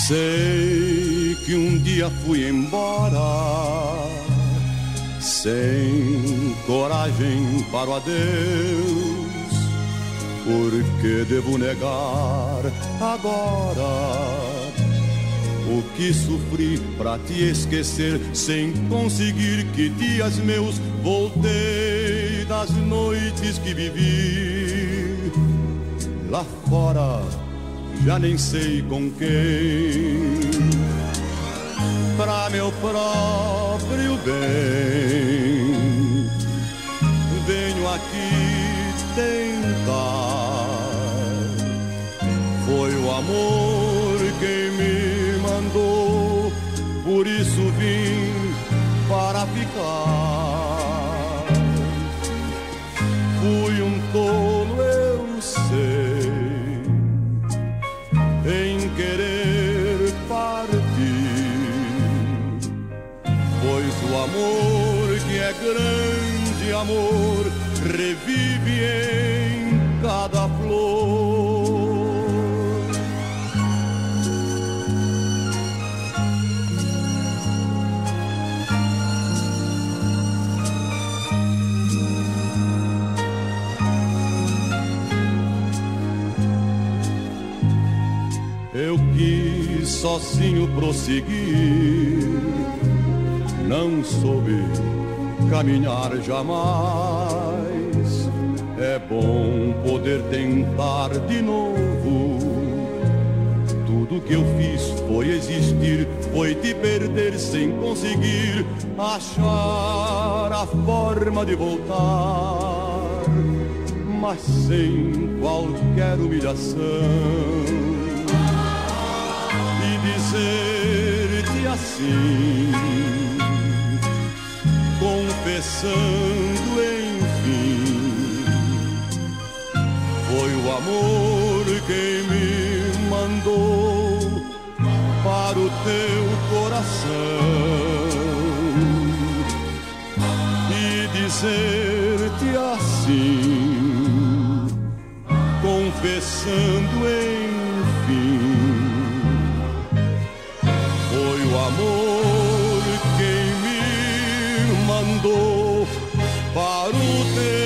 Sei que um dia fui embora, sem coragem para o adeus. Porque devo negar agora o que sofri pra te esquecer, sem conseguir que dias meus voltei das noites que vivi lá fora, já nem sei com quem. Pra meu próprio bem, venho aqui tentar. Foi o amor quem me mandou, por isso vim para ficar. Fui um tolo, eu sei, em querer partir, pois o amor que é grande amor revive em cada flor. Eu quis sozinho prosseguir, não soube caminhar jamais. É bom poder tentar de novo. Tudo que eu fiz foi existir, foi te perder sem conseguir achar a forma de voltar, mas sem qualquer humilhação. Dizer-te assim, confessando enfim, foi o amor quem me mandou para o teu coração. E dizer-te assim, confessando enfim, foi o amor quem me mandou para o teu